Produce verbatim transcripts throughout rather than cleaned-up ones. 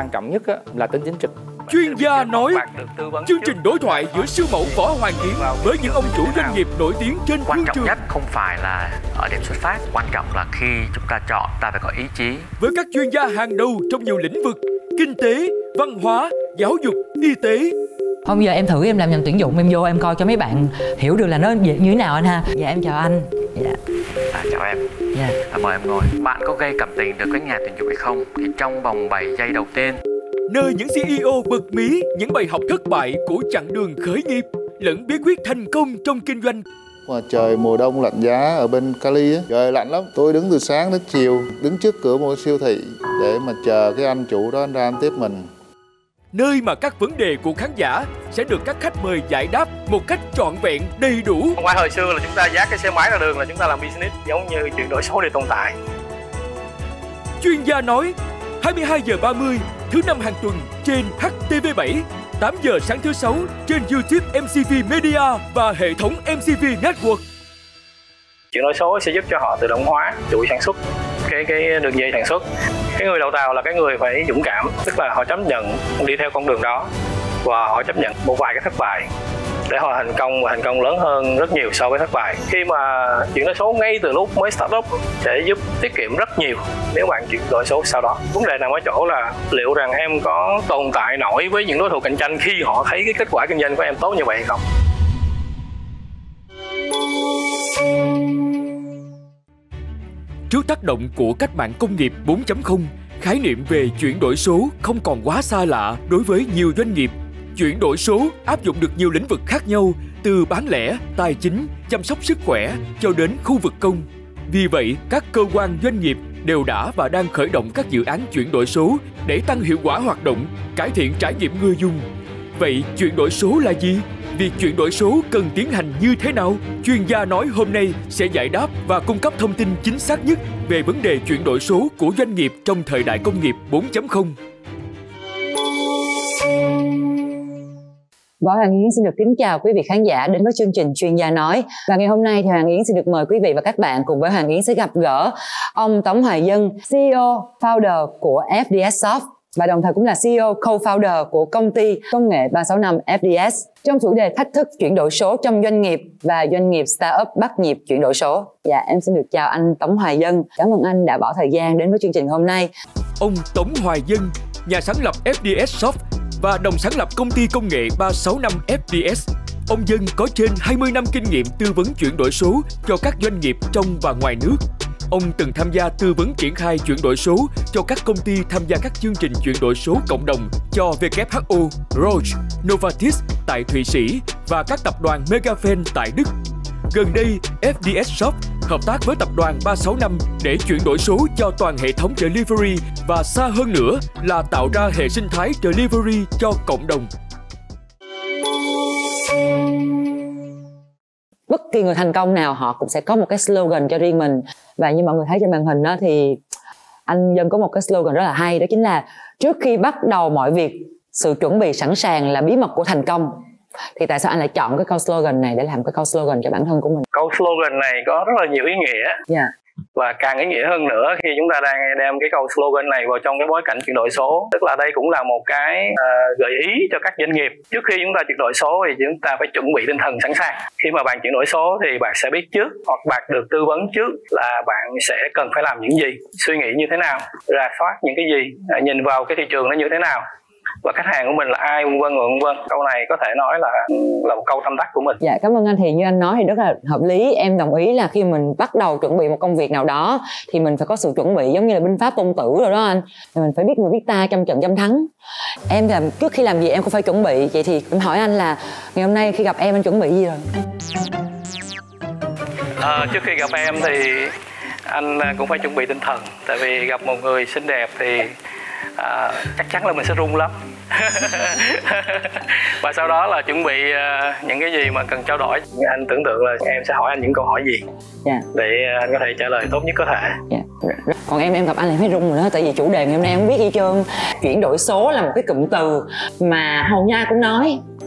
quan trọng nhất á, là tính chính trực. Chuyên gia nói, chương trình đối thoại giữa siêu mẫu Võ Hoàng Yến với những ông chủ doanh nghiệp nổi tiếng trên thương trường. Quan trọng nhất không phải là ở điểm xuất phát, quan trọng là khi chúng ta chọn ta phải có ý chí. Với các chuyên gia hàng đầu trong nhiều lĩnh vực: kinh tế, văn hóa, giáo dục, y tế. Hôm giờ em thử em làm ngành tuyển dụng, em vô em coi cho mấy bạn hiểu được là nó như thế nào anh ha. Dạ em chào anh. Dạ. À, chào em. Dạ. À, mời em ngồi. Bạn có gây cảm tình được với nhà tuyển dụng hay không? Thì trong vòng bảy giây đầu tiên, nơi những xê e ô bật mí những bài học thất bại của chặng đường khởi nghiệp lẫn bí quyết thành công trong kinh doanh. Mà trời mùa đông lạnh giá ở bên Cali á, trời lạnh lắm. Tôi đứng từ sáng đến chiều, đứng trước cửa một siêu thị để mà chờ cái anh chủ đó anh ra anh tiếp mình. Nơi mà các vấn đề của khán giả sẽ được các khách mời giải đáp một cách trọn vẹn, đầy đủ. Không phải hồi xưa là chúng ta dắt cái xe máy ra đường là chúng ta làm business, giống như chuyển đổi số để tồn tại. Chuyên gia nói, hai mươi hai giờ ba mươi thứ năm hàng tuần trên hát tê vê bảy, tám giờ sáng thứ sáu trên YouTube em xê vê Media và hệ thống em xê vê Network. Chuyển đổi số sẽ giúp cho họ tự động hóa chuỗi sản xuất, cái cái đường dây sản xuất. Cái người đầu tàu là cái người phải dũng cảm, tức là họ chấp nhận đi theo con đường đó và họ chấp nhận một vài cái thất bại để họ thành công và thành công lớn hơn rất nhiều so với thất bại. Khi mà chuyển đổi số ngay từ lúc mới start up sẽ giúp tiết kiệm rất nhiều nếu bạn chuyển đổi số sau đó. Vấn đề nằm ở chỗ là liệu rằng em có tồn tại nổi với những đối thủ cạnh tranh khi họ thấy cái kết quả kinh doanh của em tốt như vậy hay không? Trước tác động của cách mạng công nghiệp bốn chấm không, khái niệm về chuyển đổi số không còn quá xa lạ đối với nhiều doanh nghiệp. Chuyển đổi số áp dụng được nhiều lĩnh vực khác nhau, từ bán lẻ, tài chính, chăm sóc sức khỏe cho đến khu vực công. Vì vậy, các cơ quan doanh nghiệp đều đã và đang khởi động các dự án chuyển đổi số để tăng hiệu quả hoạt động, cải thiện trải nghiệm người dùng. Vậy chuyển đổi số là gì? Việc chuyển đổi số cần tiến hành như thế nào? Chuyên gia nói hôm nay sẽ giải đáp và cung cấp thông tin chính xác nhất về vấn đề chuyển đổi số của doanh nghiệp trong thời đại công nghiệp bốn chấm không. Võ Hoàng Yến xin được kính chào quý vị khán giả đến với chương trình Chuyên gia nói. Và ngày hôm nay thì Hoàng Yến xin được mời quý vị và các bạn cùng với Hoàng Yến sẽ gặp gỡ ông Tống Hoài Dân, xê e ô founder của ép đê ét Soft và đồng thời cũng là xê e ô co-founder của công ty công nghệ ba sáu năm ép đê ét trong chủ đề thách thức chuyển đổi số trong doanh nghiệp và doanh nghiệp startup bắt nhịp chuyển đổi số. Dạ, em xin được chào anh Tống Hoài Dân. Cảm ơn anh đã bỏ thời gian đến với chương trình hôm nay. Ông Tống Hoài Dân, nhà sáng lập ép đê ét Soft và đồng sáng lập công ty công nghệ ba sáu năm ép đê ét. Ông Dân có trên hai mươi năm kinh nghiệm tư vấn chuyển đổi số cho các doanh nghiệp trong và ngoài nước. Ông từng tham gia tư vấn triển khai chuyển đổi số cho các công ty tham gia các chương trình chuyển đổi số cộng đồng cho vê kép hát o, Roche, Novartis tại Thụy Sĩ và các tập đoàn Megafen tại Đức. Gần đây, ép đê ét Soft hợp tác với tập đoàn ba sáu năm để chuyển đổi số cho toàn hệ thống delivery và xa hơn nữa là tạo ra hệ sinh thái delivery cho cộng đồng. Bất kỳ người thành công nào họ cũng sẽ có một cái slogan cho riêng mình. Và như mọi người thấy trên màn hình đó thì anh Dân có một cái slogan rất là hay, đó chính là trước khi bắt đầu mọi việc, sự chuẩn bị sẵn sàng là bí mật của thành công. Thì tại sao anh lại chọn cái câu slogan này để làm cái câu slogan cho bản thân của mình? Câu slogan này có rất là nhiều ý nghĩa. Yeah. Và càng ý nghĩa hơn nữa khi chúng ta đang đem cái câu slogan này vào trong cái bối cảnh chuyển đổi số. Tức là đây cũng là một cái uh, gợi ý cho các doanh nghiệp. Trước khi chúng ta chuyển đổi số thì chúng ta phải chuẩn bị tinh thần sẵn sàng. Khi mà bạn chuyển đổi số thì bạn sẽ biết trước, hoặc bạn được tư vấn trước là bạn sẽ cần phải làm những gì, suy nghĩ như thế nào, rà soát những cái gì, uh, nhìn vào cái thị trường nó như thế nào, và khách hàng của mình là ai, vân vân vân vân. Câu này có thể nói là là một câu tâm đắc của mình. Dạ, cảm ơn anh. Thì như anh nói thì rất là hợp lý. Em đồng ý là khi mình bắt đầu chuẩn bị một công việc nào đó thì mình phải có sự chuẩn bị, giống như là binh pháp Tôn Tử rồi đó anh. Thì mình phải biết người biết ta, trăm trận trăm thắng. Em làm trước khi làm gì em cũng phải chuẩn bị. Vậy thì em hỏi anh là ngày hôm nay khi gặp em anh chuẩn bị gì rồi? À, trước khi gặp em thì anh cũng phải chuẩn bị tinh thần. Tại vì gặp một người xinh đẹp thì À, chắc chắn là mình sẽ run lắm. Và sau đó là chuẩn bị uh, những cái gì mà cần trao đổi. Anh tưởng tượng là em sẽ hỏi anh những câu hỏi gì, yeah, để anh có thể trả lời tốt nhất có thể. Yeah. Còn em em gặp anh là phải run rồi đó. Tại vì chủ đề ngày hôm nay em không biết gì trơn. Chuyển đổi số là một cái cụm từ mà hầu như ai cũng nói,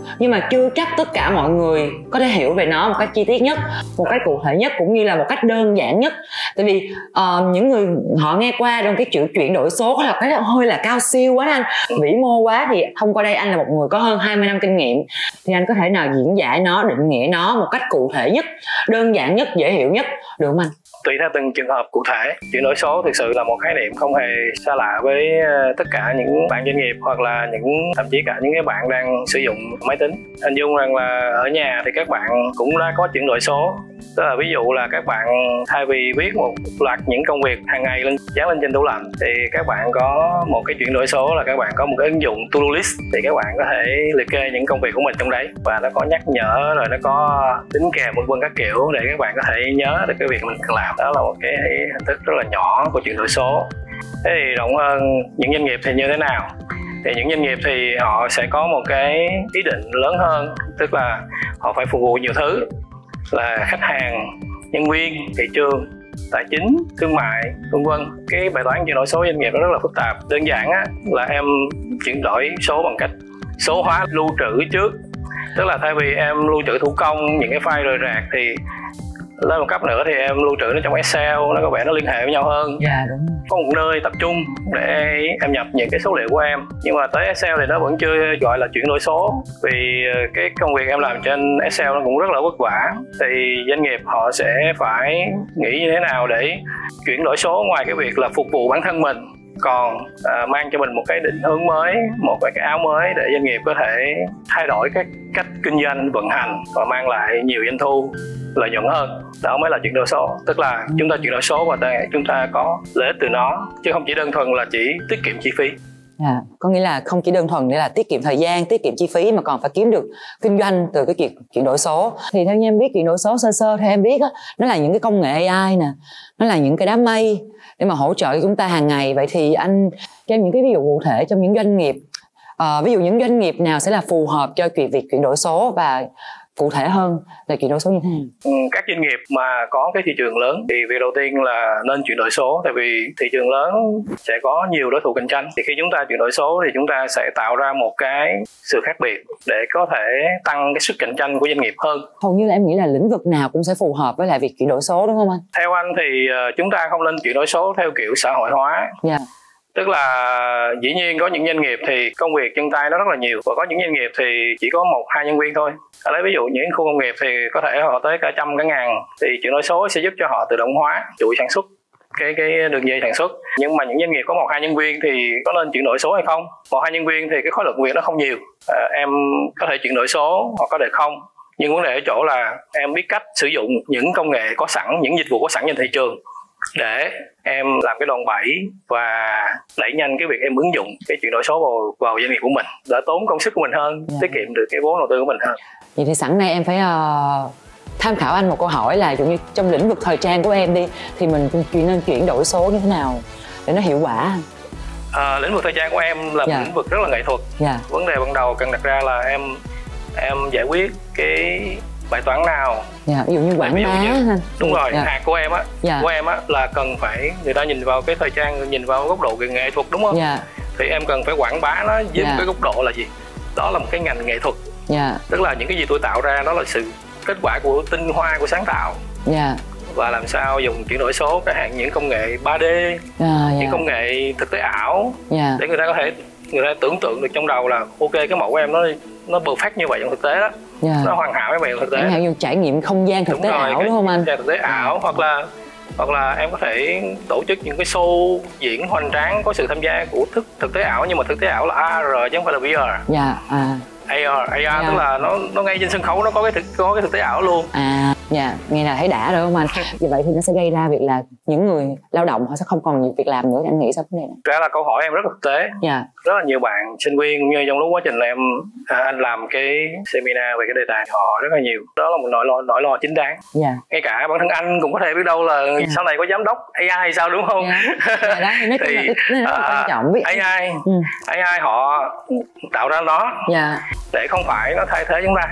nhưng mà chưa chắc tất cả mọi người có thể hiểu về nó một cách chi tiết nhất, một cách cụ thể nhất, cũng như là một cách đơn giản nhất. Tại vì uh, những người họ nghe qua trong cái chữ chuyển đổi số là cái hơi là cao siêu quá anh, vĩ mô quá, thì thông qua đây anh là một người có hơn hai mươi năm kinh nghiệm, thì anh có thể nào diễn giải nó, định nghĩa nó một cách cụ thể nhất, đơn giản nhất, dễ hiểu nhất được không anh? Tùy theo từng trường hợp cụ thể, chuyển đổi số thực sự là một khái niệm không hề xa lạ với tất cả những bạn doanh nghiệp, hoặc là những thậm chí cả những cái bạn đang sử dụng máy tính. Hình dung rằng là ở nhà thì các bạn cũng đã có chuyển đổi số. Tức là ví dụ là các bạn thay vì viết một loạt những công việc hàng ngày lên dán lên trên tủ lạnh, thì các bạn có một cái chuyển đổi số là các bạn có một cái ứng dụng to-do list, thì các bạn có thể liệt kê những công việc của mình trong đấy, và nó có nhắc nhở, rồi nó có tính kèm vân vân các kiểu để các bạn có thể nhớ được cái việc mình cần làm. Đó là một cái hình thức rất là nhỏ của chuyển đổi số. Thế thì rộng hơn những doanh nghiệp thì như thế nào? Thì những doanh nghiệp thì họ sẽ có một cái ý định lớn hơn, tức là họ phải phục vụ nhiều thứ, là khách hàng, nhân viên, thị trường, tài chính, thương mại, vân vân. Cái bài toán chuyển đổi số doanh nghiệp nó rất là phức tạp. Đơn giản á, là em chuyển đổi số bằng cách số hóa lưu trữ trước. Tức là thay vì em lưu trữ thủ công những cái file rời rạc, thì lên một cấp nữa thì em lưu trữ nó trong Excel, nó có vẻ nó liên hệ với nhau hơn. Dạ đúng. Có một nơi tập trung để em nhập những cái số liệu của em. Nhưng mà tới Excel thì nó vẫn chưa gọi là chuyển đổi số, vì cái công việc em làm trên Excel nó cũng rất là vất vả. Thì doanh nghiệp họ sẽ phải nghĩ như thế nào để chuyển đổi số, ngoài cái việc là phục vụ bản thân mình, còn à, mang cho mình một cái định hướng mới, một cái áo mới để doanh nghiệp có thể thay đổi các cách kinh doanh, vận hành và mang lại nhiều doanh thu, lợi nhuận hơn. Đó mới là chuyển đổi số. Tức là chúng ta chuyển đổi số và chúng ta có lợi ích từ nó, chứ không chỉ đơn thuần là chỉ tiết kiệm chi phí. À, có nghĩa là không chỉ đơn thuần để là tiết kiệm thời gian, tiết kiệm chi phí, mà còn phải kiếm được kinh doanh từ cái chuyện chuyển đổi số. Thì theo như em biết, chuyển đổi số sơ sơ theo em biết á, nó là những cái công nghệ a i nè, nó là những cái đám mây để mà hỗ trợ cho chúng ta hàng ngày. Vậy thì anh cho em những cái ví dụ cụ thể trong những doanh nghiệp, à, ví dụ những doanh nghiệp nào sẽ là phù hợp cho việc chuyển đổi số, và cụ thể hơn là chuyển đổi số như thế nào? Các doanh nghiệp mà có cái thị trường lớn thì việc đầu tiên là nên chuyển đổi số, tại vì thị trường lớn sẽ có nhiều đối thủ cạnh tranh. Thì khi chúng ta chuyển đổi số thì chúng ta sẽ tạo ra một cái sự khác biệt để có thể tăng cái sức cạnh tranh của doanh nghiệp hơn. Hầu như là em nghĩ là lĩnh vực nào cũng sẽ phù hợp với lại việc chuyển đổi số, đúng không anh? Theo anh thì chúng ta không nên chuyển đổi số theo kiểu xã hội hóa. Yeah. Tức là dĩ nhiên có những doanh nghiệp thì công việc chân tay nó rất là nhiều, và có những doanh nghiệp thì chỉ có một hai nhân viên thôi. Ở lấy ví dụ những khu công nghiệp thì có thể họ tới cả trăm cả ngàn, thì chuyển đổi số sẽ giúp cho họ tự động hóa chuỗi sản xuất, cái cái đường dây sản xuất. Nhưng mà những doanh nghiệp có một hai nhân viên thì có nên chuyển đổi số hay không? Một hai nhân viên thì cái khối lượng việc nó không nhiều, à, em có thể chuyển đổi số hoặc có thể không. Nhưng vấn đề ở chỗ là em biết cách sử dụng những công nghệ có sẵn, những dịch vụ có sẵn trên thị trường để em làm cái đòn bẩy và đẩy nhanh cái việc em ứng dụng cái chuyển đổi số vào, vào doanh nghiệp của mình, đỡ tốn công sức của mình hơn, yeah. tiết kiệm được cái vốn đầu tư của mình hơn. Vậy thì sẵn đây em phải uh, tham khảo anh một câu hỏi là, dụ như trong lĩnh vực thời trang của em đi, thì mình nên chuyển đổi số như thế nào để nó hiệu quả? À, lĩnh vực thời trang của em là yeah. một lĩnh vực rất là nghệ thuật. Yeah. Vấn đề ban đầu cần đặt ra là em em giải quyết cái bài toán nào. Dạ, ví dụ như quảng bá. Đúng rồi, dạ. hạt của em á, dạ. của em á là cần phải người ta nhìn vào cái thời trang, nhìn vào góc độ nghệ thuật, đúng không? Dạ. Thì em cần phải quảng bá nó với dạ. cái góc độ là gì? Đó là một cái ngành nghệ thuật. Dạ. Tức là những cái gì tôi tạo ra đó là sự kết quả của tinh hoa của sáng tạo. Dạ. Và làm sao dùng chuyển đổi số, cái hạn những công nghệ ba D, à, những dạ. công nghệ thực tế ảo, dạ. để người ta có thể người ta tưởng tượng được trong đầu là ok, cái mẫu của em nó nó perfect như vậy trong thực tế đó. Yeah. Nó hoàn hảo với bạn thực tế. Chẳng hạn như trải nghiệm không gian thực đúng tế rồi, ảo, đúng không anh? Thực tế ảo, yeah. hoặc là hoặc là em có thể tổ chức những cái show diễn hoành tráng có sự tham gia của thực thực tế ảo, nhưng mà thực tế ảo là a rờ chứ không phải là vê rờ. Dạ. Yeah. À. a rờ, a rờ yeah. tức là nó nó ngay trên sân khấu nó có cái thực có cái thực tế ảo luôn. À, dạ, nghe là thấy đã rồi không anh? Vì vậy thì nó sẽ gây ra việc là những người lao động họ sẽ không còn nhiều việc làm nữa. Anh nghĩ sao vấn đề này? Ra là câu hỏi em rất thực tế. Dạ. Rất là nhiều bạn sinh viên cũng như trong lúc quá trình là em à, anh làm cái seminar về cái đề tài họ rất là nhiều. Đó là một nỗi lo nỗi lo chính đáng. Dạ. Ngay cả bản thân anh cũng có thể biết đâu là dạ. sau này có giám đốc a i hay sao, đúng không? Dạ. Dạ, đó, thì, thì là rất là quan trọng. Biết a i, ừ. a i họ tạo ra nó. Dạ. Để không phải nó thay thế chúng ta.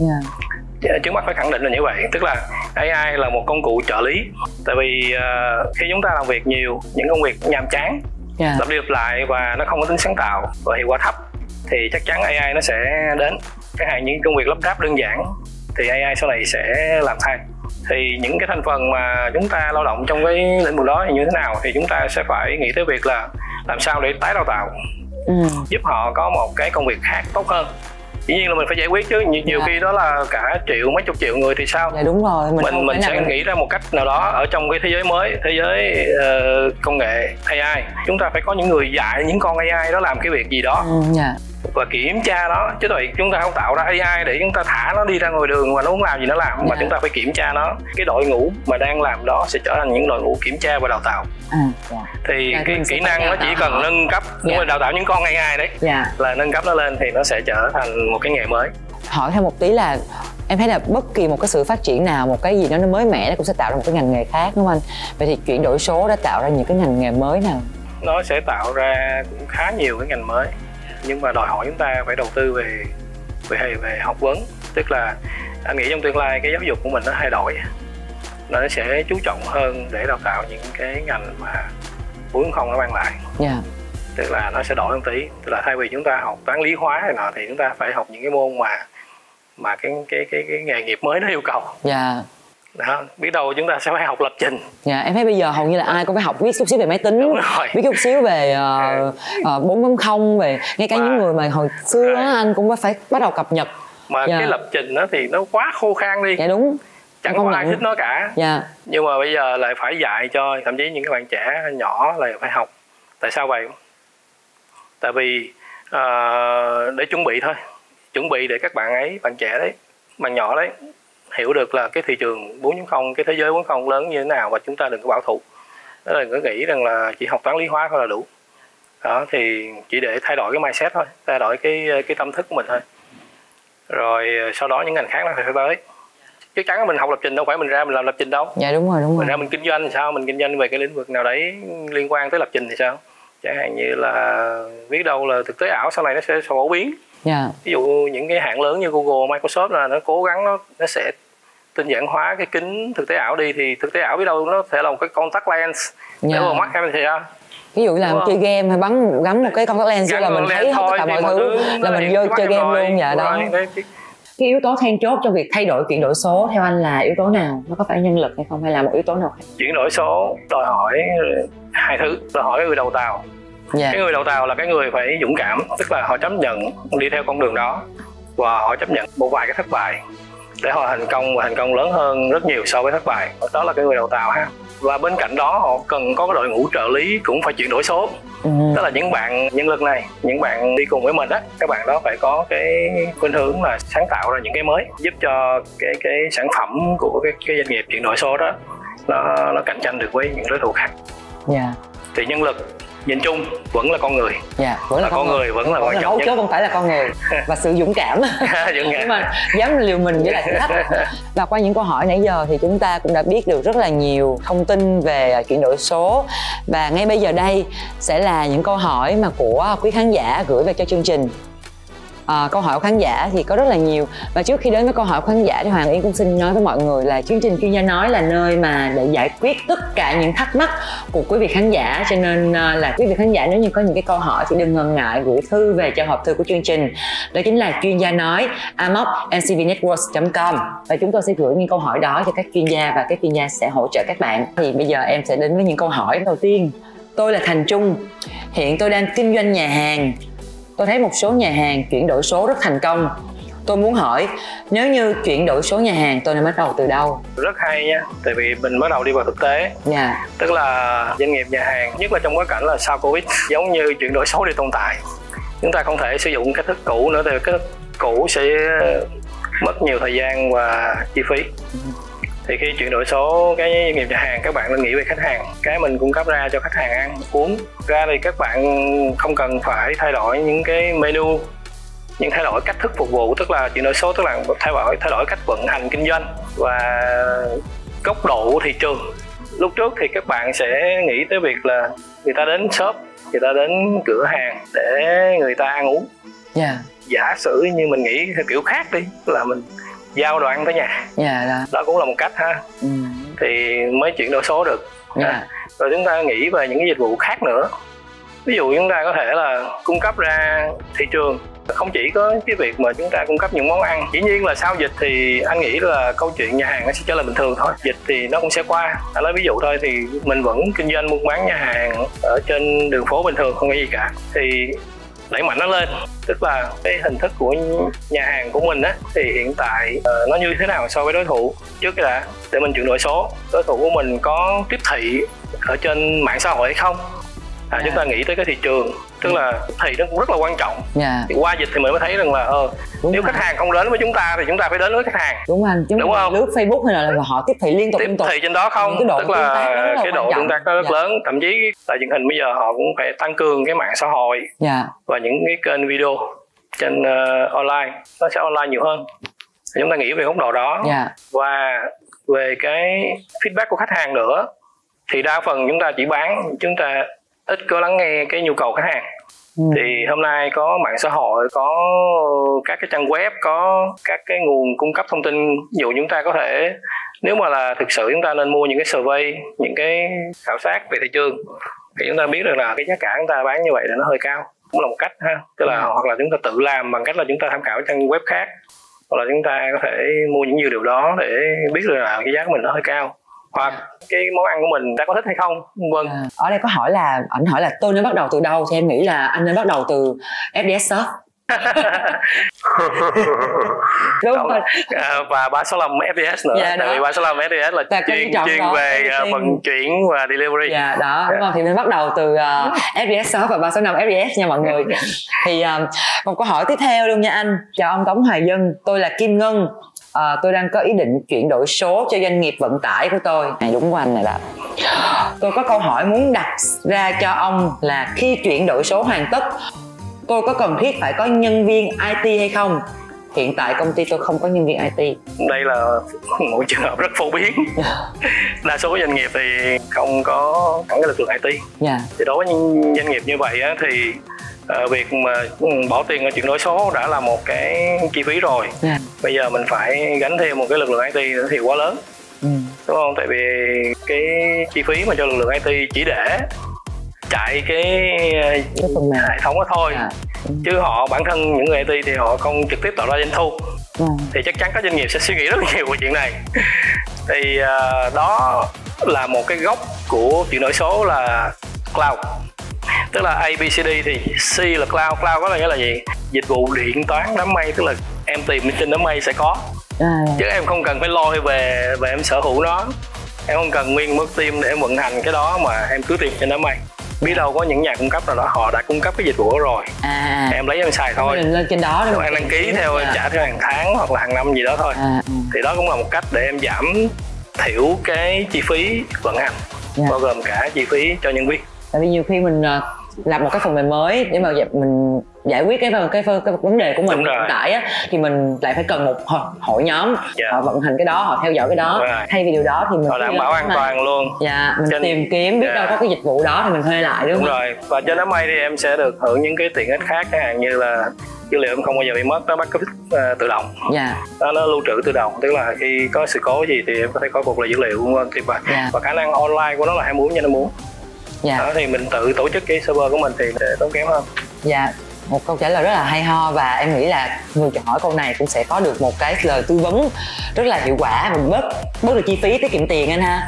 Dạ. Trước mắt phải khẳng định là như vậy, tức là a i là một công cụ trợ lý. Tại vì uh, khi chúng ta làm việc nhiều, những công việc nhàm chán, yeah. lặp đi lặp lại và nó không có tính sáng tạo và hiệu quả thấp, thì chắc chắn a i nó sẽ đến. chẳng hạn những công việc lắp ráp đơn giản thì a i sau này sẽ làm thay. Thì những cái thành phần mà chúng ta lao động trong cái lĩnh vực đó thì như thế nào, thì chúng ta sẽ phải nghĩ tới việc là làm sao để tái đào tạo, ừ. giúp họ có một cái công việc khác tốt hơn. Dĩ nhiên là mình phải giải quyết chứ, nhiều, nhiều dạ. khi đó là cả triệu mấy chục triệu người thì sao? Dạ đúng rồi, mình mình, mình sẽ nghĩ ra một cách nào đó ở trong cái thế giới mới, thế giới uh, công nghệ a i. Chúng ta phải có những người dạy những con a i đó làm cái việc gì đó, ừ, dạ. và kiểm tra nó, chứ vậy chúng ta không tạo ra a i để chúng ta thả nó đi ra ngoài đường và nó muốn làm gì nó làm, dạ. mà chúng ta phải kiểm tra nó. Cái đội ngũ mà đang làm đó sẽ trở thành những đội ngũ kiểm tra và đào tạo. À, dạ. Thì dạ, cái kỹ năng nó chỉ cần nâng cấp, dạ. đúng rồi, đào tạo những con a i đấy, dạ. là nâng cấp nó lên thì nó sẽ trở thành một cái nghề mới. Hỏi thêm một tí là em thấy là bất kỳ một cái sự phát triển nào, một cái gì đó nó mới mẻ nó cũng sẽ tạo ra một cái ngành nghề khác, đúng không anh? Vậy thì chuyển đổi số đã tạo ra những cái ngành nghề mới nào? Nó sẽ tạo ra cũng khá nhiều cái ngành mới, nhưng mà đòi hỏi chúng ta phải đầu tư về về về học vấn. Tức là anh nghĩ trong tương lai cái giáo dục của mình nó thay đổi, nó sẽ chú trọng hơn để đào tạo những cái ngành mà bốn chấm không nó mang lại. Yeah. Tức là nó sẽ đổi một tí, tức là thay vì chúng ta học toán lý hóa này nọ thì chúng ta phải học những cái môn mà mà cái cái cái cái nghề nghiệp mới nó yêu cầu. Dạ. Đó, biết đâu chúng ta sẽ phải học lập trình. Dạ, em thấy bây giờ hầu như là ai cũng phải học biết chút xíu về máy tính, biết chút xíu về bốn chấm không, về ngay cả mà, những người mà hồi xưa á, anh cũng phải bắt đầu cập nhật. Mà dạ. cái lập trình đó thì nó quá khô khan đi. Dạ đúng. Chẳng có ai thích nó cả. Dạ. Nhưng mà bây giờ lại phải dạy cho thậm chí những các bạn trẻ nhỏ là phải học. Tại sao vậy? Tại vì uh, để chuẩn bị thôi, chuẩn bị để các bạn ấy, bạn trẻ đấy, bạn nhỏ đấy hiểu được là cái thị trường bốn chấm không, cái thế giới bốn chấm không lớn như thế nào, và chúng ta đừng có bảo thủ. Đó là cứ nghĩ rằng là chỉ học toán lý hóa thôi là đủ. Đó thì chỉ để thay đổi cái mindset thôi, thay đổi cái cái tâm thức của mình thôi. Rồi sau đó những ngành khác nó sẽ tới. Chắc chắn là mình học lập trình đâu phải mình ra mình làm lập trình đâu. Dạ đúng rồi, đúng rồi. Mình ra mình kinh doanh thì sao? Mình kinh doanh về cái lĩnh vực nào đấy liên quan tới lập trình thì sao? Chẳng hạn như là biết đâu là thực tế ảo sau này nó sẽ phổ biến. Yeah. Ví dụ những cái hãng lớn như Google, Microsoft là nó cố gắng nó nó sẽ tinh giản hóa cái kính thực tế ảo đi, thì thực tế ảo biết đâu nó sẽ là một cái contact lens để vào mắt em thì sao? Ví dụ làm chơi game hay bắn gắn một cái contact lens là mình thấy hết tất cả mọi thứ là mình vô chơi game rồi, luôn. Dạ đó. Đấy, cái... cái yếu tố then chốt trong việc thay đổi chuyển đổi số theo anh là yếu tố nào? Nó có phải nhân lực hay không, hay là một yếu tố nào khác? Chuyển đổi số đòi hỏi hai thứ, đòi hỏi người đầu tàu. Yeah. Cái người đầu tàu là cái người phải dũng cảm, tức là họ chấp nhận đi theo con đường đó và họ chấp nhận một vài cái thất bại để họ thành công, và thành công lớn hơn rất nhiều so với thất bại. Đó là cái người đầu tàu ha. Và bên cạnh đó họ cần có cái đội ngũ trợ lý cũng phải chuyển đổi số. Ừ. Tức là những bạn nhân lực này, những bạn đi cùng với mình á, các bạn đó phải có cái khuynh hướng là sáng tạo ra những cái mới, giúp cho cái cái sản phẩm của cái, cái doanh nghiệp chuyển đổi số đó nó nó cạnh tranh được với những đối thủ khác. Yeah. Thì nhân lực nhìn chung vẫn là con người. Dạ, vẫn là, là con, con người, người vẫn là quan trọng nhất. Chứ không phải là con người và sự dũng cảm. Dũng cảm. Nhưng mà dám liều mình với lại thử thách. Và qua những câu hỏi nãy giờ thì chúng ta cũng đã biết được rất là nhiều thông tin về chuyển đổi số. Và ngay bây giờ đây sẽ là những câu hỏi mà của quý khán giả gửi về cho chương trình. À, câu hỏi của khán giả thì có rất là nhiều, và trước khi đến với câu hỏi của khán giả thì Hoàng Yến cũng xin nói với mọi người là chương trình Chuyên Gia Nói là nơi mà để giải quyết tất cả những thắc mắc của quý vị khán giả, cho nên là quý vị khán giả nếu như có những cái câu hỏi thì đừng ngần ngại gửi thư về cho hộp thư của chương trình, đó chính là chuyên gia nói a m o c m c v networks chấm com, và chúng tôi sẽ gửi những câu hỏi đó cho các chuyên gia và các chuyên gia sẽ hỗ trợ các bạn. Thì bây giờ em sẽ đến với những câu hỏi đầu tiên. Tôi là Thành Trung, hiện tôi đang kinh doanh nhà hàng. Tôi thấy một số nhà hàng chuyển đổi số rất thành công. Tôi muốn hỏi, nếu như chuyển đổi số nhà hàng tôi nên bắt đầu từ đâu? Rất hay nha, tại vì mình bắt đầu đi vào thực tế. Yeah. Tức là doanh nghiệp nhà hàng, nhất là trong bối cảnh là sau Covid, giống như chuyển đổi số đi tồn tại. Chúng ta không thể sử dụng cách thức cũ nữa, thì cách thức cũ sẽ mất nhiều thời gian và chi phí. Thì khi chuyển đổi số cái doanh nghiệp nhà hàng, các bạn nên nghĩ về khách hàng, cái mình cung cấp ra cho khách hàng ăn uống ra, thì các bạn không cần phải thay đổi những cái menu, nhưng thay đổi cách thức phục vụ. Tức là chuyển đổi số tức là thay đổi thay đổi cách vận hành kinh doanh và góc độ của thị trường. Lúc trước thì các bạn sẽ nghĩ tới việc là người ta đến shop, người ta đến cửa hàng để người ta ăn uống. Yeah. Giả sử như mình nghĩ theo kiểu khác đi, là mình giao đồ ăn tới nhà. Yeah, đó. đó cũng là một cách ha. Ừ. Thì mới chuyển đổi số được. Yeah. À, rồi chúng ta nghĩ về những cái dịch vụ khác nữa. Ví dụ chúng ta có thể là cung cấp ra thị trường Không chỉ có cái việc mà chúng ta cung cấp những món ăn, dĩ nhiên là sau dịch thì anh nghĩ là câu chuyện nhà hàng nó sẽ trở lại bình thường thôi. Dịch thì nó cũng sẽ qua. Anh lấy ví dụ thôi thì mình vẫn kinh doanh buôn bán nhà hàng ở trên đường phố bình thường, không có gì cả. Thì đẩy mạnh nó lên, tức là cái hình thức của nhà hàng của mình á thì hiện tại uh, nó như thế nào so với đối thủ trước cái đã, để mình chuyển đổi số. Đối thủ của mình có tiếp thị ở trên mạng xã hội hay không? À, yeah. Chúng ta nghĩ tới cái thị trường, tức là thị nó cũng rất là quan trọng. Yeah. Thì qua dịch thì mình mới thấy rằng là ờ, nếu khách hàng không đến với chúng ta thì chúng ta phải đến với khách hàng. Đúng anh, chúng đúng không? Lướt Facebook hay là họ tiếp thị liên tục tiếp liên tục. thị trên đó không, tức là cái độ tương tác nó rất yeah. lớn. Thậm chí tại truyền hình bây giờ họ cũng phải tăng cường cái mạng xã hội yeah. và những cái kênh video trên uh, online, nó sẽ online nhiều hơn. Thì chúng ta nghĩ về góc độ đó yeah. và về cái feedback của khách hàng nữa, thì đa phần chúng ta chỉ bán, chúng ta ít có lắng nghe cái nhu cầu khách hàng. Ừ. Thì hôm nay có mạng xã hội, có các cái trang web, có các cái nguồn cung cấp thông tin. Ví dụ chúng ta có thể, nếu mà là thực sự chúng ta nên mua những cái survey, những cái khảo sát về thị trường, thì chúng ta biết được là cái giá cả chúng ta bán như vậy là nó hơi cao, cũng là một cách ha. Tức là ừ. hoặc là chúng ta tự làm bằng cách là chúng ta tham khảo trang web khác, hoặc là chúng ta có thể mua những dữ liệu đó để biết được là cái giá của mình nó hơi cao, hoặc cái món ăn của mình ta có thích hay không, vân. À, ở đây có hỏi là ảnh hỏi là tôi nên bắt đầu từ đâu, thì em nghĩ là anh nên bắt đầu từ ép đê ét Shop. Đúng rồi. À, và ba sáu lăm ép đê ét nữa. Dạ, tại vì ba sáu lăm ép đê ét là chuyên chuyên về vận chuyển và delivery. Dạ đó, đúng không? Thì mình bắt đầu từ uh, ép đê ét Shop và ba sáu năm ép đê ét nha mọi người. Thì uh, một câu hỏi tiếp theo luôn nha anh. Chào ông Tống Hoài Dân, tôi là Kim Ngân. À, tôi đang có ý định chuyển đổi số cho doanh nghiệp vận tải của tôi. Này đúng của anh này đó. Tôi có câu hỏi muốn đặt ra cho ông là khi chuyển đổi số hoàn tất, tôi có cần thiết phải có nhân viên i tê hay không? Hiện tại công ty tôi không có nhân viên i tê. Đây là một trường hợp rất phổ biến. Đa số doanh nghiệp thì không có hẳn cái lực lượng i tê. Yeah. Thì đối với những doanh nghiệp như vậy á, thì Uh, việc mà bỏ tiền ở chuyển đổi số đã là một cái chi phí rồi. Yeah. Bây giờ mình phải gánh thêm một cái lực lượng i tê nữa thì quá lớn. Ừ. Đúng không? Tại vì cái chi phí mà cho lực lượng i tê chỉ để chạy cái, cái hệ thống đó thôi. Yeah. Ừ. Chứ họ bản thân những người i tê thì họ không trực tiếp tạo ra doanh thu. Yeah. Thì chắc chắn các doanh nghiệp sẽ suy nghĩ rất nhiều về chuyện này. Thì uh, đó là một cái gốc của chuyển đổi số là cloud. Tức là A, B, C, D thì C là cloud. Cloud có là nghĩa là gì? Dịch vụ điện toán đám mây, tức là em tìm trên đám mây sẽ có. À, chứ em không cần phải lôi về về em sở hữu nó. Em không cần nguyên một team để em vận hành cái đó, mà em cứ tìm trên đám mây. Biết đâu có những nhà cung cấp nào đó họ đã cung cấp cái dịch vụ đó rồi. À, em lấy em xài thôi. Lên trên đó rồi em đăng ký theo em trả theo hàng tháng hoặc là hàng năm gì đó thôi. À, ừ. Thì đó cũng là một cách để em giảm thiểu cái chi phí vận hành, yeah. bao gồm cả chi phí cho nhân viên. Tại vì nhiều khi mình uh, làm một cái phần mềm mới để mà mình giải quyết cái cái, cái, cái vấn đề của mình hiện tại á, thì mình lại phải cần một hội nhóm yeah. họ vận hành cái đó, họ theo dõi cái đó. Thay vì điều đó thì mình họ đảm bảo an toàn luôn. Dạ, mình trên... tìm kiếm biết yeah. đâu có cái dịch vụ đó thì mình thuê lại, đúng, đúng không? Rồi. Và trên đám mây thì em sẽ được hưởng những cái tiện ích khác, chẳng hạn như là dữ liệu em không bao giờ bị mất, nó backup uh, tự động. Dạ. Nó, nó lưu trữ tự động, tức là khi có sự cố gì thì em có thể khôi phục lại dữ liệu vân vân. Và, yeah. và khả năng online của nó là hai mươi bốn trên hai mươi bốn. Dạ. Đó, thì mình tự tổ chức cái server của mình thì để tốn kém hơn. Dạ, một câu trả lời rất là hay ho, và em nghĩ là người hỏi câu này cũng sẽ có được một cái lời tư vấn rất là hiệu quả và bớt bớt được chi phí, tiết kiệm tiền anh ha.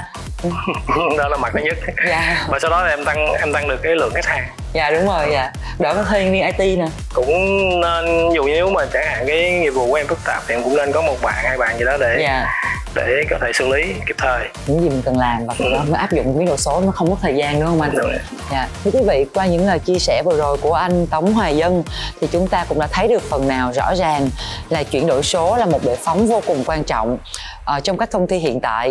Đó là mặt thứ nhất. Dạ. Và sau đó thì em tăng em tăng được cái lượng khách hàng. Dạ đúng rồi, dạ. Đỡ có thuê nhân viên i tê nè. Cũng nên, dù nếu mà chẳng hạn cái nghiệp vụ của em phức tạp thì em cũng nên có một bạn hai bạn gì đó để dạ. để có thể xử lý kịp thời những gì mình cần làm, và từ đó mới áp dụng biến đổi số, nó không mất thời gian đúng không anh? Đúng. Dạ. Thưa quý vị, qua những lời chia sẻ vừa rồi của anh Tống Hoài Dân thì chúng ta cũng đã thấy được phần nào rõ ràng là chuyển đổi số là một bệ phóng vô cùng quan trọng uh, trong các công ty hiện tại.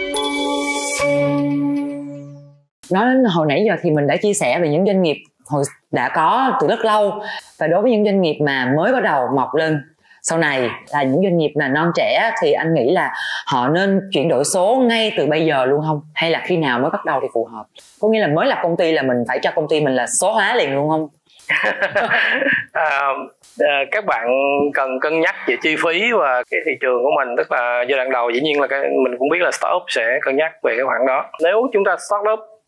Nói đến hồi nãy giờ thì mình đã chia sẻ về những doanh nghiệp hồi đã có từ rất lâu, và đối với những doanh nghiệp mà mới bắt đầu mọc lên sau này là những doanh nghiệp là non trẻ, thì anh nghĩ là họ nên chuyển đổi số ngay từ bây giờ luôn không, hay là khi nào mới bắt đầu thì phù hợp? Có nghĩa là mới lập công ty là mình phải cho công ty mình là số hóa liền luôn không? à, à, các bạn cần cân nhắc về chi phí và cái thị trường của mình. Tức là giai đoạn đầu dĩ nhiên là cái, mình cũng biết là startup sẽ cân nhắc về cái khoản đó. Nếu chúng ta startup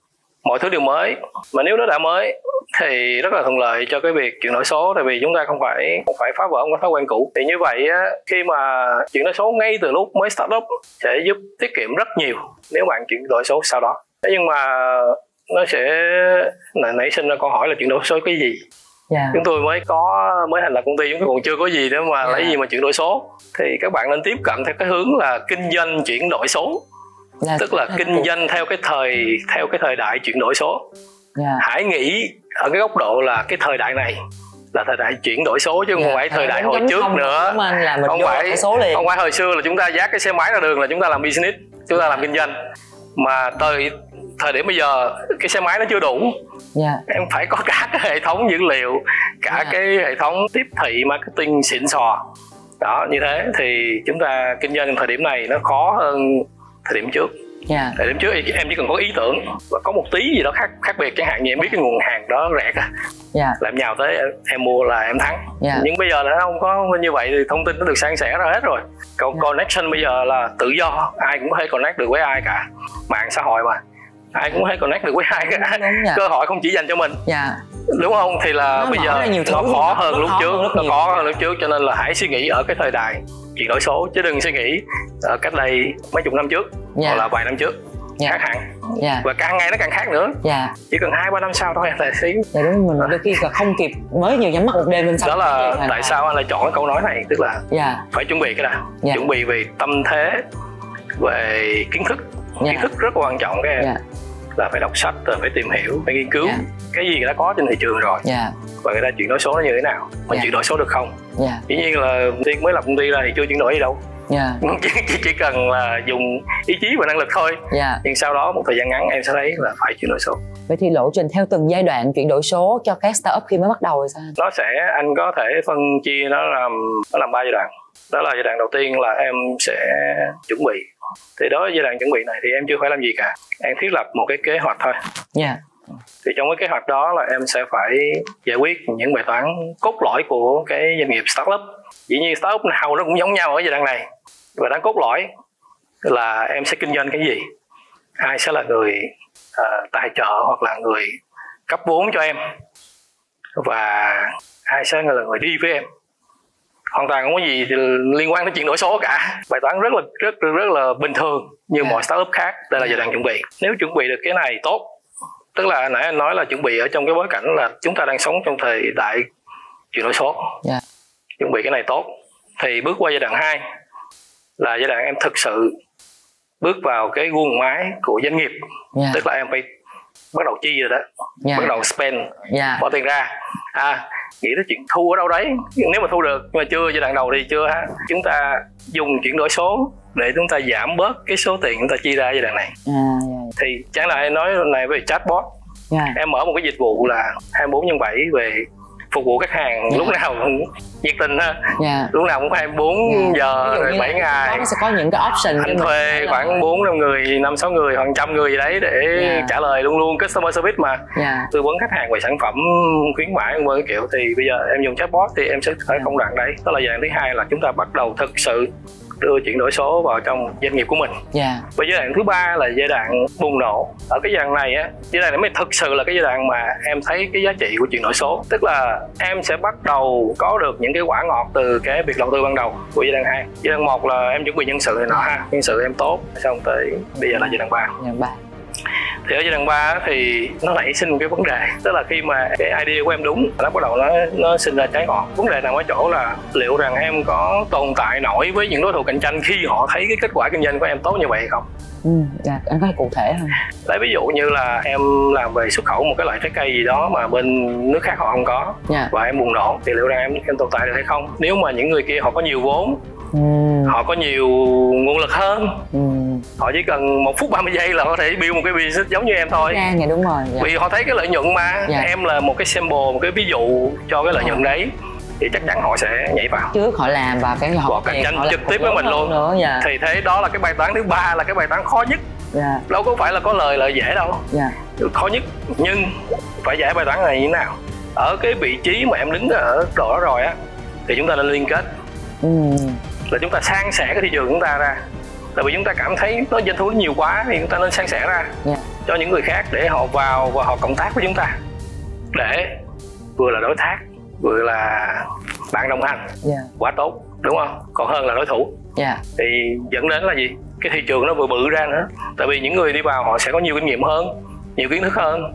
mọi thứ đều mới, mà nếu nó đã mới thì rất là thuận lợi cho cái việc chuyển đổi số, tại vì chúng ta không phải không phải phá vỡ một cái thói quen cũ. Thì như vậy á, khi mà chuyển đổi số ngay từ lúc mới start up sẽ giúp tiết kiệm rất nhiều nếu bạn chuyển đổi số sau đó. Thế nhưng mà nó sẽ nảy sinh ra câu hỏi là chuyển đổi số cái gì? Yeah. Chúng tôi mới có mới thành lập công ty, chúng tôi còn chưa có gì nữa mà yeah. lấy gì mà chuyển đổi số. Thì các bạn nên tiếp cận theo cái hướng là kinh doanh chuyển đổi số. Yeah. Tức là kinh doanh theo cái thời theo cái thời đại chuyển đổi số. Yeah. Hãy nghĩ ở cái góc độ là cái thời đại này là thời đại chuyển đổi số chứ không yeah. phải thời đại hồi trước nữa. Không phải không phải hồi xưa là chúng ta dắt cái xe máy ra đường là chúng ta làm business, chúng ta làm kinh doanh. Mà thời thời điểm bây giờ cái xe máy nó chưa đủ. Yeah. Em phải có cả cái hệ thống dữ liệu, cả yeah. cái hệ thống tiếp thị marketing xịn sò. Đó, như thế thì chúng ta kinh doanh thời điểm này nó khó hơn thời điểm trước. Yeah. Thời điểm trước em chỉ cần có ý tưởng và có một tí gì đó khác khác biệt, chẳng hạn như em biết cái nguồn hàng đó rẻ cả, yeah. là em nhào tới em mua là em thắng. Yeah. Nhưng bây giờ là nó không có như vậy, thì thông tin nó được san sẻ ra hết rồi. Còn yeah. connection bây giờ là tự do, ai cũng có thể connect được với ai cả, mạng xã hội mà ai cũng có thể connect được với ai cả. Đúng, cơ hội không chỉ dành cho mình. Yeah. Đúng không? Thì là nó bây giờ nó khó hơn lúc trước, nó khó hơn lúc trước, cho nên là hãy suy nghĩ ở cái thời đại chuyển đổi số chứ đừng suy nghĩ ở cách đây mấy chục năm trước yeah. hoặc là vài năm trước. Yeah. Khác hẳn. Yeah. Và càng ngày nó càng khác nữa. Yeah. Chỉ cần hai ba năm sau thôi là xí. Dạ đúng, mình đôi khi là không kịp, mới nhiều nhắm mắt một đêm lên xong. Đó là tại nào. Sao anh lại chọn cái câu nói này, tức là yeah. phải chuẩn bị cái nào. Yeah. Chuẩn bị về tâm thế, về kiến thức. Yeah. Kiến thức rất quan trọng các em. Yeah. Là phải đọc sách, rồi phải tìm hiểu, phải nghiên cứu yeah. cái gì đã có trên thị trường rồi. Yeah. Và người ta chuyển đổi số nó như thế nào, mình yeah. chuyển đổi số được không? Yeah. Dĩ nhiên là Tiên mới lập công ty ra thì chưa chuyển đổi gì đâu. Yeah. chỉ, chỉ, chỉ cần là dùng ý chí và năng lực thôi. Yeah. Nhưng sau đó một thời gian ngắn em sẽ thấy là phải chuyển đổi số. Vậy thì lộ trình theo từng giai đoạn chuyển đổi số cho các startup khi mới bắt đầu rồi sao? Nó sẽ, anh có thể phân chia nó làm nó làm ba giai đoạn. Đó là giai đoạn đầu tiên là em sẽ chuẩn bị. Thì đó giai đoạn chuẩn bị này thì em chưa phải làm gì cả, em thiết lập một cái kế hoạch thôi. Yeah. Thì trong cái kế hoạch đó là em sẽ phải giải quyết những bài toán cốt lõi của cái doanh nghiệp startup. Dĩ nhiên startup nào nó cũng giống nhau ở giai đoạn này. Bài toán cốt lõi là em sẽ kinh doanh cái gì, ai sẽ là người uh, tài trợ hoặc là người cấp vốn cho em, và ai sẽ là người đi với em. Hoàn toàn không có gì liên quan đến chuyển đổi số cả. Bài toán rất là rất rất là bình thường như yeah. mọi startup khác. Đây là giai đoạn chuẩn bị. Nếu chuẩn bị được cái này tốt, tức là nãy anh nói là chuẩn bị ở trong cái bối cảnh là chúng ta đang sống trong thời đại chuyển đổi số. Yeah. Chuẩn bị cái này tốt thì bước qua giai đoạn hai là giai đoạn em thực sự bước vào cái guồng máy của doanh nghiệp. Yeah. Tức là em phải bắt đầu chi rồi đó. Yeah. Bắt đầu spend, yeah. bỏ tiền ra. À, nghĩ tới chuyện thu ở đâu đấy, nếu mà thu được nhưng mà chưa, giai đoạn đầu thì chưa ha. Chúng ta dùng chuyển đổi số để chúng ta giảm bớt cái số tiền chúng ta chi ra giai đoạn này. À, yeah. Thì chẳng là em nói này về chatbot. Yeah. Em mở một cái dịch vụ là hai mươi bốn nhân bảy về phục vụ khách hàng. Yeah. Lúc nào cũng nhiệt tình ha. Yeah. Lúc nào cũng hai mươi bốn yeah. giờ rồi bảy ngày. Nó sẽ có những cái option. Anh thuê khoảng bốn năm người, năm sáu người hoặc trăm người gì đấy để yeah. trả lời luôn luôn customer service mà. Yeah. Tư vấn khách hàng về sản phẩm, khuyến mãi vân vân kiểu. Thì bây giờ em dùng chatbot thì em sẽ thấy công đoạn đấy. Đó là giai đoạn thứ hai là chúng ta bắt đầu thực sự đưa chuyển đổi số vào trong doanh nghiệp của mình. Yeah. Và giai đoạn thứ ba là giai đoạn bùng nổ. Ở cái giai đoạn này á, giai đoạn này mới thực sự là cái giai đoạn mà em thấy cái giá trị của chuyển đổi số. Tức là em sẽ bắt đầu có được những cái quả ngọt từ cái việc đầu tư ban đầu của giai đoạn hai. Giai đoạn một là em chuẩn bị nhân sự này nọ ha, nhân sự em tốt, xong tới bây giờ là giai đoạn ba. Giai đoạn ba. Thì ở giai đoạn ba thì nó nảy sinh một cái vấn đề, tức là khi mà cái idea của em đúng, nó bắt đầu nó nó sinh ra trái ngọt. Vấn đề nằm ở chỗ là liệu rằng em có tồn tại nổi với những đối thủ cạnh tranh khi họ thấy cái kết quả kinh doanh của em tốt như vậy hay không? Ừ, dạ, anh có thể cụ thể không? Lấy ví dụ như là em làm về xuất khẩu một cái loại trái cây gì đó mà bên nước khác họ không có, yeah. và em bùng nổ, thì liệu rằng em em tồn tại được hay không? Nếu mà những người kia họ có nhiều vốn, ừ. họ có nhiều nguồn lực hơn, ừ. họ chỉ cần một phút ba mươi giây là có thể build một cái business giống như em thôi. Dạ, dạ đúng rồi. Dạ. Vì họ thấy cái lợi nhuận mà, dạ. em là một cái sample, một cái ví dụ cho cái lợi nhuận đấy, thì chắc chắn họ sẽ nhảy vào. Trước họ làm và cái họ cạnh tranh trực tiếp với mình luôn. Nữa, dạ. Thì thế đó là cái bài toán thứ ba, là cái bài toán khó nhất. Dạ. Đâu có phải là có lời lợi dễ đâu. Dạ. Khó nhất, nhưng phải giải bài toán này như thế nào? Ở cái vị trí mà em đứng ở độ đó rồi á, thì chúng ta nên liên kết. Ừ. Là chúng ta san sẻ cái thị trường của chúng ta ra. Tại vì chúng ta cảm thấy nó doanh thu nhiều quá thì chúng ta nên san sẻ ra. Yeah. cho những người khác để họ vào và họ cộng tác với chúng ta, để vừa là đối tác vừa là bạn đồng hành. Yeah. Quá tốt, đúng không? Còn hơn là đối thủ. Yeah. Thì dẫn đến là gì? Cái thị trường nó vừa bự ra nữa. Tại vì những người đi vào họ sẽ có nhiều kinh nghiệm hơn, nhiều kiến thức hơn,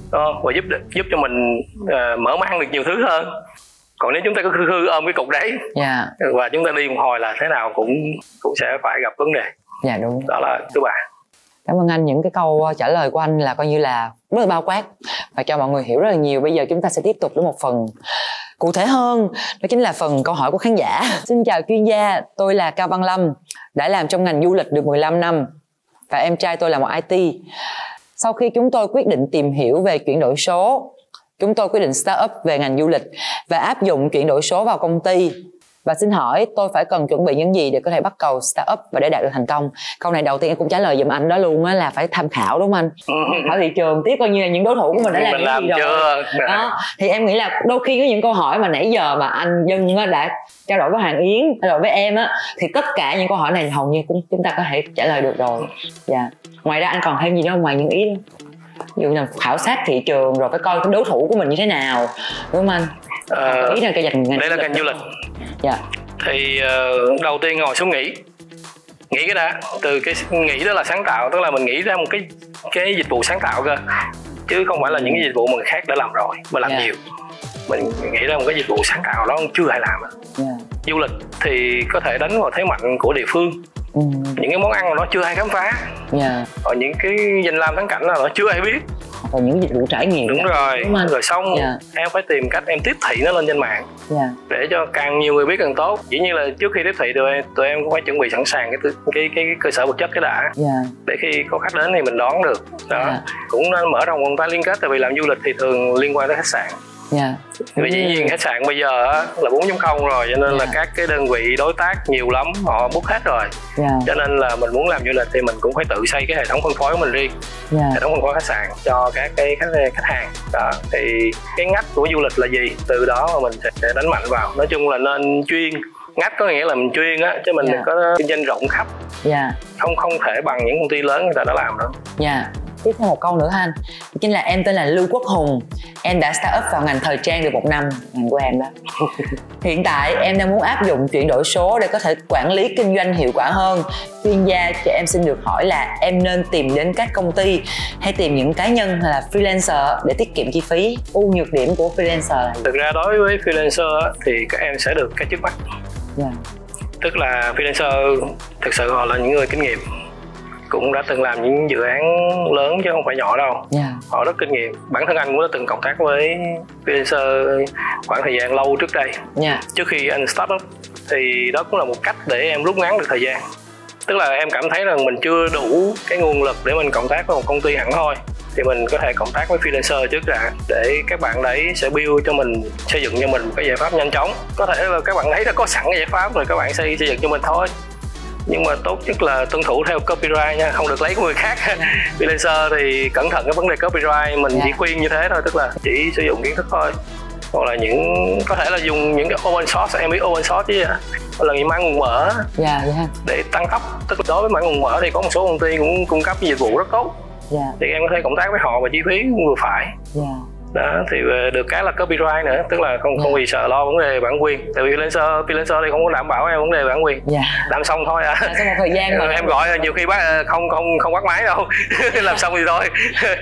và giúp giúp cho mình uh, mở mang được nhiều thứ hơn. Còn nếu chúng ta cứ khư khư ôm cái cục đấy, yeah, và chúng ta đi một hồi là thế nào cũng cũng sẽ phải gặp vấn đề. Dạ, yeah, đúng. Đó là thứ ba. Cảm ơn anh. Những cái câu trả lời của anh là coi như là rất là bao quát và cho mọi người hiểu rất là nhiều. Bây giờ chúng ta sẽ tiếp tục đến một phần cụ thể hơn, đó chính là phần câu hỏi của khán giả. Xin chào chuyên gia, tôi là Cao Văn Lâm, đã làm trong ngành du lịch được mười lăm năm và em trai tôi là một i tê. Sau khi chúng tôi quyết định tìm hiểu về chuyển đổi số, chúng tôi quyết định start up về ngành du lịch và áp dụng chuyển đổi số vào công ty. Và xin hỏi tôi phải cần chuẩn bị những gì để có thể bắt đầu start up và để đạt được thành công? Câu này đầu tiên em cũng trả lời giùm anh đó luôn á, là phải tham khảo, đúng không anh? Hỏi thị trường, tiếp coi như là những đối thủ của mình đã làm, mình làm gì chưa rồi. Đó. Thì em nghĩ là đôi khi có những câu hỏi mà nãy giờ mà anh Dân đã trao đổi với Hoàng Yến, trao đổi với em á, thì tất cả những câu hỏi này hầu như cũng chúng ta có thể trả lời được rồi. Dạ. Ngoài ra anh còn thêm gì đó ngoài những ý đó? Ví dụ là khảo sát thị trường rồi phải coi cái đối thủ của mình như thế nào, đúng không anh? Ờ, ý là cái ngành đây là ngành du lịch. Dạ. Thì uh, đầu tiên ngồi xuống nghĩ nghĩ cái đã, từ cái nghĩ đó là sáng tạo, tức là mình nghĩ ra một cái cái dịch vụ sáng tạo cơ, chứ không phải là những cái dịch vụ mà người khác đã làm rồi mà làm, yeah, nhiều. Mình nghĩ ra một cái dịch vụ sáng tạo đó chưa ai làm. Yeah. Du lịch thì có thể đánh vào thế mạnh của địa phương. Ừ. Những cái món ăn mà nó chưa ai khám phá. Yeah. Or những cái danh lam thắng cảnh là nó chưa ai biết. Còn những dịch vụ trải nghiệm. Đúng đó, rồi. đúng rồi xong, yeah, em phải tìm cách em tiếp thị nó lên trên mạng, yeah, để cho càng nhiều người biết càng tốt. Dĩ nhiên là trước khi tiếp thị tụi em, tụi em cũng phải chuẩn bị sẵn sàng cái cái cái, cái cơ sở vật chất cái đã, yeah, để khi có khách đến thì mình đón được đó. Yeah. Cũng nên mở rộng vòng tay liên kết, tại vì làm du lịch thì thường liên quan tới khách sạn. Yeah. Vì dĩ nhiên khách sạn bây giờ á, là bốn chấm không rồi, cho nên, yeah, là các cái đơn vị đối tác nhiều lắm, họ book hết rồi. Yeah. Cho nên là mình muốn làm du lịch thì mình cũng phải tự xây cái hệ thống phân phối của mình riêng, yeah, hệ thống phân phối khách sạn cho các cái khách, khách hàng đó. Thì cái ngách của du lịch là gì, từ đó mà mình sẽ đánh mạnh vào. Nói chung là nên chuyên. Ngách có nghĩa là mình chuyên á, chứ mình đừng, yeah, có kinh doanh rộng khắp. Yeah. Không không thể bằng những công ty lớn người ta đã làm đâu. Yeah. Tiếp theo một câu nữa ha anh, chính là em tên là Lưu Quốc Hùng, em đã start up vào ngành thời trang được một năm, ngành của em đó. Hiện tại em đang muốn áp dụng chuyển đổi số để có thể quản lý kinh doanh hiệu quả hơn. Chuyên gia cho em xin được hỏi là em nên tìm đến các công ty hay tìm những cá nhân hay là freelancer để tiết kiệm chi phí? Ưu nhược điểm của freelancer là gì? Thực ra đối với freelancer thì các em sẽ được cái trước mắt. Yeah. Tức là freelancer thực sự họ là những người kinh nghiệm, cũng đã từng làm những dự án lớn chứ không phải nhỏ đâu. Yeah. Họ rất kinh nghiệm. Bản thân anh cũng đã từng cộng tác với freelancer khoảng thời gian lâu trước đây. Yeah. Trước khi anh start up thì đó cũng là một cách để em rút ngắn được thời gian. Tức là em cảm thấy rằng mình chưa đủ cái nguồn lực để mình cộng tác với một công ty hẳn thôi, thì mình có thể cộng tác với freelancer trước đã, để các bạn đấy sẽ build cho mình, xây dựng cho mình một cái giải pháp nhanh chóng. Có thể là các bạn thấy đã có sẵn cái giải pháp rồi, các bạn xây xây dựng cho mình thôi. Nhưng mà tốt nhất là tuân thủ theo copyright nha, không được lấy của người khác. Yeah. Freelancer thì cẩn thận cái vấn đề copyright, mình, yeah, chỉ khuyên như thế thôi, tức là chỉ sử dụng kiến thức thôi. Hoặc là những có thể là dùng những cái open source, em biết open source chứ, hoặc là những mã nguồn mở, yeah, yeah, để tăng tốc. Tức là đối với mã nguồn mở thì có một số công ty cũng cung cấp dịch vụ rất tốt, yeah, thì em có thể cộng tác với họ và chi phí cũng vừa phải. Yeah. Đó, thì được cái là copyright nữa, tức là không, yeah, không vì sợ lo vấn đề bản quyền, tại vì freelancer freelancer thì không có đảm bảo em vấn đề bản quyền. Yeah. Làm xong thôi à. Sau một thời gian mà em gọi nhiều khi bác không không không bắt máy đâu. Làm xong thì thôi.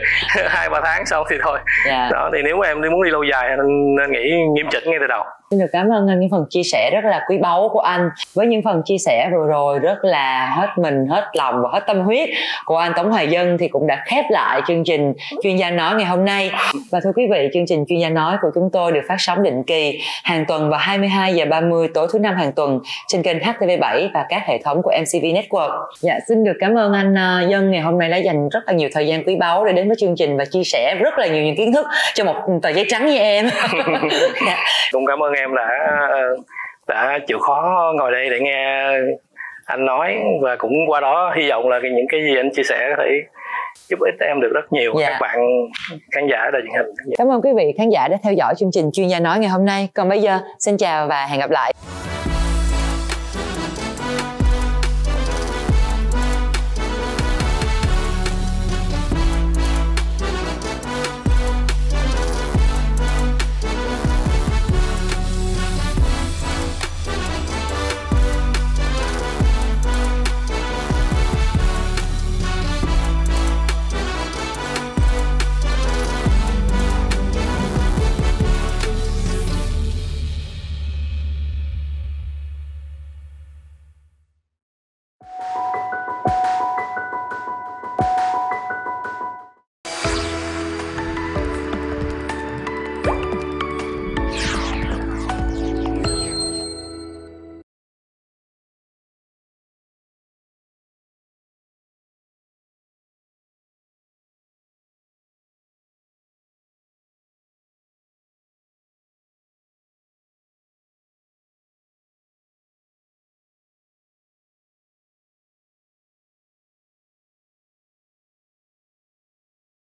Hai ba tháng xong thì thôi. Yeah. Đó, thì nếu mà em muốn đi lâu dài nên nghĩ nghiêm chỉnh ngay từ đầu. Xin được cảm ơn anh những phần chia sẻ rất là quý báu của anh. Với những phần chia sẻ vừa rồi rất là hết mình, hết lòng và hết tâm huyết của anh Tống Hoài Dân thì cũng đã khép lại chương trình Chuyên gia nói ngày hôm nay. Và thưa quý vị, chương trình Chuyên gia nói của chúng tôi được phát sóng định kỳ hàng tuần vào hai mươi hai giờ ba mươi tối thứ năm hàng tuần trên kênh H T V bảy và các hệ thống của em xê vê Network. Dạ, xin được cảm ơn anh Dân ngày hôm nay đã dành rất là nhiều thời gian quý báu để đến với chương trình và chia sẻ rất là nhiều những kiến thức cho một tờ giấy trắng như em. Dạ. Cũng cảm ơn em đã đã chịu khó ngồi đây để nghe anh nói, và cũng qua đó hy vọng là những cái gì anh chia sẻ có thể giúp ích em được rất nhiều. Yeah. Các bạn khán giả đài truyền hình. Cảm ơn quý vị khán giả đã theo dõi chương trình Chuyên gia nói ngày hôm nay. Còn bây giờ xin chào và hẹn gặp lại.